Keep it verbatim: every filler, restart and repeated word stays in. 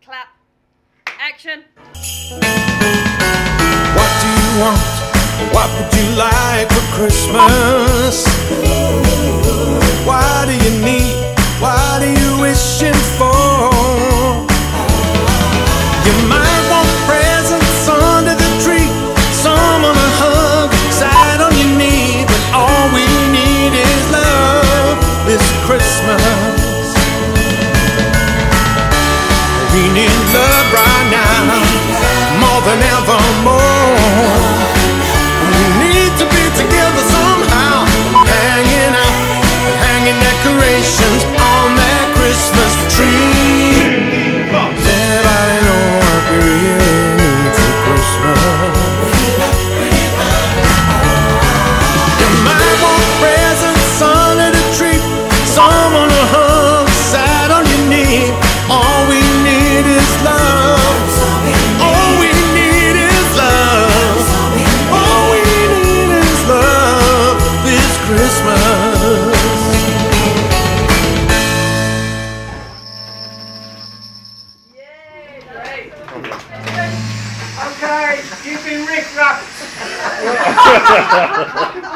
clap, action. What do you want? What would you like for Christmas? What do you need? What are you wishing for? You might want presents under the tree, someone to hug, side on your knee, but all we need is love this Christmas. We need love right now, more than ever more. We need to be together somehow, hanging out, hanging decorations on that Christmas tree. Everybody know what we really need for Christmas. You might want presents under the tree, someone to hug, side on your knee. All we need is love. All we need is love. All we need is love this Christmas. Yay, great. Okay, you've been rick-racked.